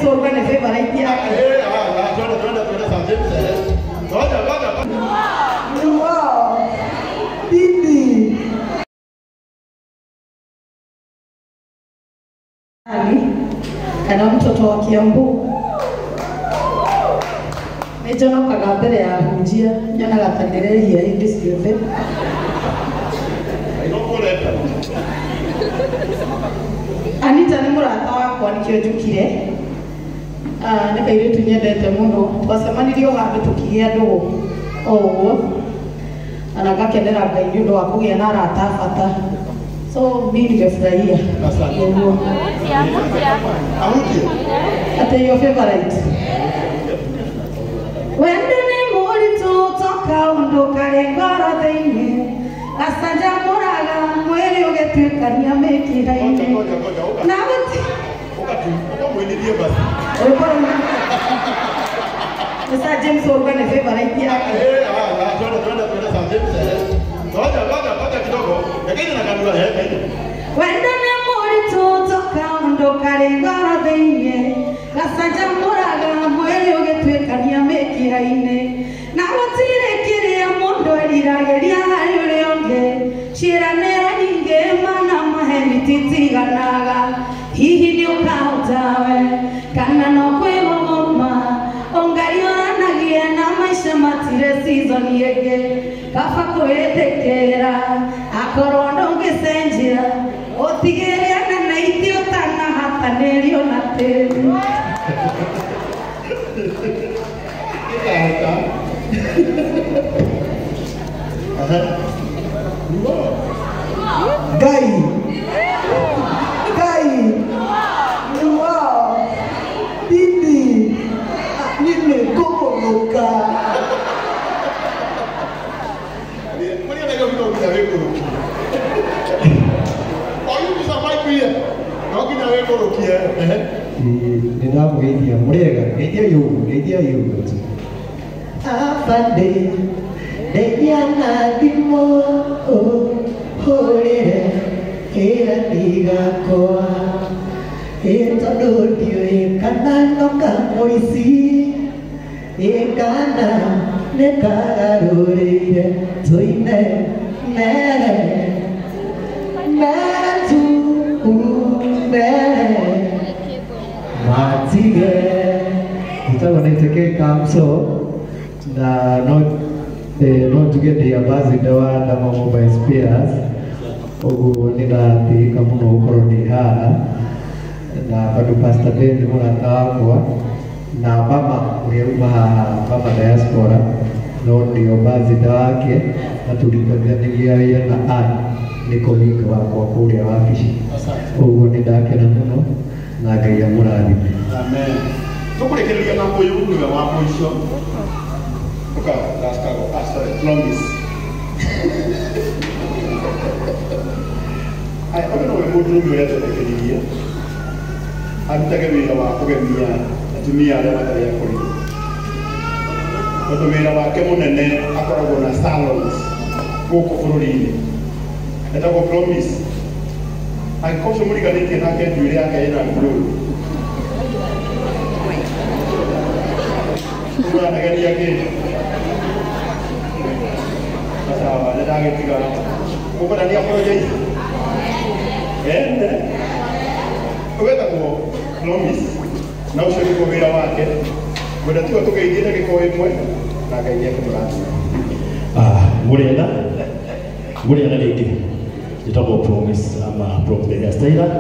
Sorga ni favorite yake. Wow. Bibi. Kana mtoto wa Kiambu. Nijona kaga mbere ya hunjia, nyona gatandereria hindi ciothe. Anita ni murata wakwa nikio njukire. Nĩ kairĩtu nyendete mũno. Twacemanirie handũ tukĩgĩa ndũgũ o ũguo. Na ngakenera Ngai nĩ ũndũ wa kũgĩa na arata bata. So mimi nimefurahia. Ate your favorite. Wende ni mũritũ toka ũndũ karengoro thĩinĩ. Asanja mũraga mwĩrĩ ũgĩtuĩkania mĩkiha-inĩ. Na gũti Mr. James Orga ni favorite yake. Wenda ni mũritũ toka ũndũ karengoro thĩinĩ. Asanja mũraga mwĩrĩ ũgĩtuĩkania mĩkiha-inĩ. Na gũtirĩ kĩrĩa mũndũ eriragĩria harĩ ũrĩa ũngĩ. Ciĩranĩro nyingĩ mana maheni titiganaga. Hihi nĩ ũkahota we kana no kwĩhũgũma. Ũngariũranagia na maica matirĩ season ĩngĩ. Kaba kwĩĩtĩkĩra akorwo ndũngĩcenjia. Ũtigĩre na naiti ũtanahatanĩrio na tĩri. Gai. Wow. Bibi. Nimegoloka. Ninamugeithia murega, geithia yugo. Afande, ndeithia na thimo, horere, kĩra ndigakua. Tondũ ndiũĩ kana no kamũici, kana nĩ kagarũrĩire tũine mbere matige itagonete KA90K na no tuge ndi ambassador wa Dama Mobile Spares. Ũguo nĩndatigĩka mũno gũkorwo ndĩ haha na bado Pastor Ben mũrata wakwa na mama ũrĩa uma haha, mama diaspora no ndio ambassador wake na tulipendania yeye na nĩ colleague wakwa kũrĩa wabici. Ũguo nĩndakena mũno na Ngai amũrathime. Amen. Tũkũrekereria na mũyũ nĩwe wa mũico. Sorry, promise. I don't know if you know what to I'm taking a walk to me. I don't know what to do. But the way I salons, go for it. And I will promise. I call somebody that can get to Yake and blue. Promise. Na ushiriki kwa wira wake. Mwenda tiwa tugeithie giko imwe na Ngai akũrathima. Murienda rĩngĩ njĩtagwo Promise ama Promise Stella.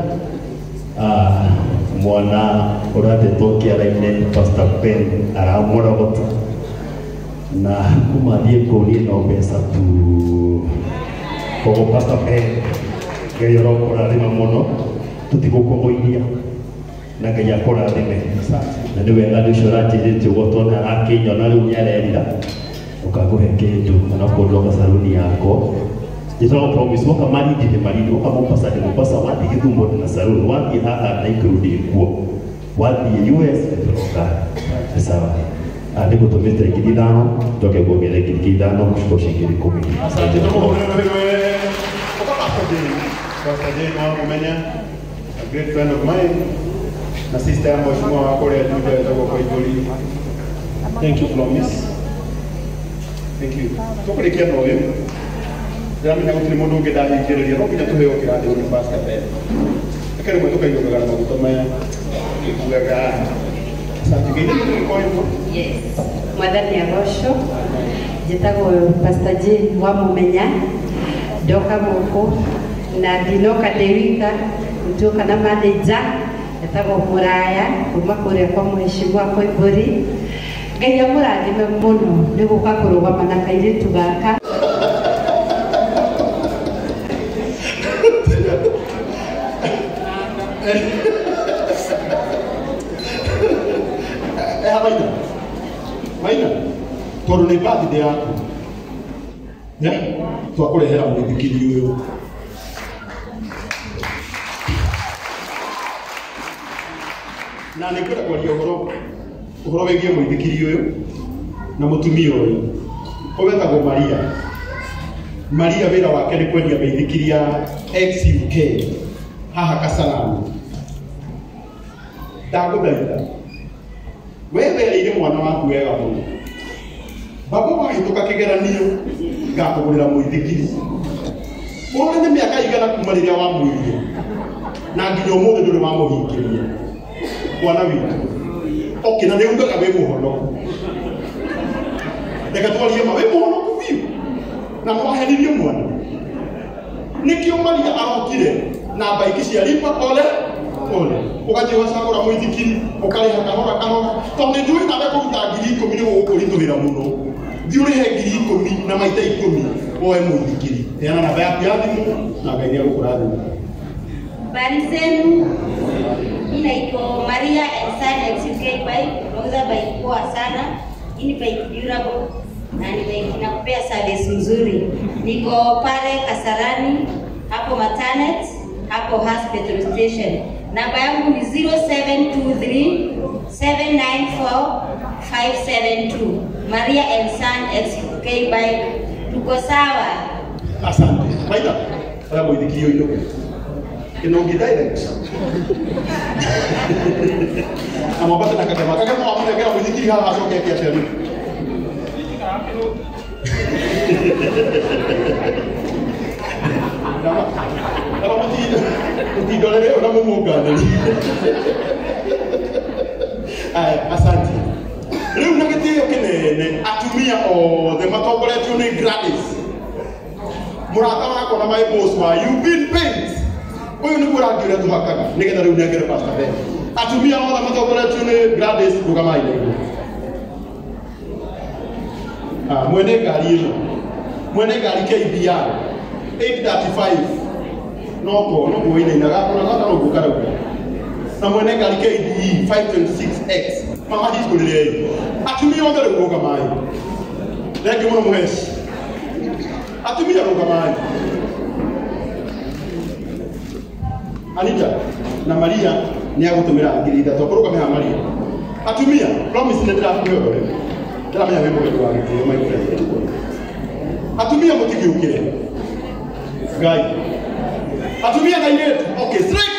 Mwana ũrathetwo kĩara-inĩ Pastor Ben aramũrogota na kuma thiĩ kũũrie no mbeca tu. Koguo Pastor Ben Ngai arokũrathima mũno tũtigũkũgũithia na Ngai akũrathime. Na nĩ wega nĩ ũcio ũranjĩrĩte ũguo tondũ arakĩnyona rĩu nĩarerira ũkagũhe kĩndũ na kũndũ saluni yako. Njĩtagwo Promise woka marindi woka Mombasa wathiĩ Gĩthumo na saluni wathiĩ haha na ikũrudi kuo wathiĩ US nĩtũroka nĩ sawa. Nĩngũtũmĩte ngiri 5 njoke nguongerere ngiri 5 gũcoka ngiri 10. Asante. Pastor Jane, a great friend of mine. na sister yangu mheshimiwa wako leo ndio kwa hivyo. Thank you promise. Thank you. Tukulekia noyo. Ndamenya gutiri mundu ungidahingiriria no nginya tuheo kirathi ni pastor Ben. Akere mwe tukaigogana maguta maya. Ikugaga. Asante gini ni kwa hivyo. Yes. Mwathani agocwo. Njĩtagwo Pastor J wa Mumenya. Ndoka gũkũ na ndinoka ndĩ wika nduka na manager njĩtagwo Mũraya kuma kũrĩa kwa mheshimiwa Koimbũri. Ngai amũrathime mũno nĩ gũka kũrũgama na kairĩtu gaka. Maina, tondũ nĩ birthday yaku. Twakũrehera Muithikiri ũyũ. Na nĩ kwenda kwaria ũhoro wĩgiĩ Muithikiri ũyũ na mũtumia ũyũ. Wetagwo Maria. Maria wĩra wake nĩ kwendia mĩithikiri ya KA90K haha Kasarani. Ndagũthaitha wethereire mwana waku wega mũno. Baba wahĩtũka kĩgeranio ngakũgũrĩra Muithikiri. Ũrĩ mĩaka igana kuma rĩrĩa wamwĩrire na nginya ũmũthĩ ndũrĩ wamũhingĩria. Mwana witũ na nĩ ugaga wĩ mũhonoku. Reka twarie ma wĩ mũhonoku biũ na mwaheririe mwana. Nĩkĩo Maria arokire na mbaiki cia lipa ole ugathiĩ ũgacagũra Muithikiri ũkarĩha kahora kahora tondũ nĩ njũĩ nawe kũruta 10,000 nĩ gũkũritũhĩra mũno. Thiĩ ũrĩhe 10,000 na maita 10 woe Muithikiri. Heana namba yaku ya thimũ na Ngai nĩagũkũrathima. Habari zenu? Mimi naitwa Maria and Asali KA90K bike. Nauza bike poa sana. Hii ni bike durable na ni bike inakupea service nzuri. Niko pale Kasarani, hapo Matanet, hapo hospital station. Namba yangu ni 0723 794 572. Maria and KA90K bike. Tuko sawa. Asante. Maina, oya Muithikiri ũyũ. Kinongi direct. Amabata na kagema. Kagema wamũnengera Muithikiri haha acoke akiacia rĩu. Kama mutindorere ona mũmũnganĩri. Asante. Rĩu na gĩtĩo kĩnene atumia othe matongoretio nĩ Gladys. Mũrata wakwa na my boss wa you've been paid. Huyu nĩguo rangi ũrĩa tũhakaga nĩgetha rĩu nengere Pastor Ben. Atumia othe matongoretio nĩ Gladys rũgamai na igũrũ. Mwene ngari ĩno. Mwene ngari KBR 835 noko inainaga kuna rogo karauga. Na mwene ngari KDE 526X mama hikulele. Atumia othe rũgamai. Thank you mũno mũheci. Atumia rũgamai. Anita na Maria ni agũtũmĩra ngiri ithatũ kũrũgamĩra Maria. Atumia promise nĩ ndĩrakũhe ũhoro. Ndĩramenya wĩ mũgeni wa gĩtĩo my friend. Atumia mũtigĩũkĩre. Ngai. Atumia na iretu. Okay, straight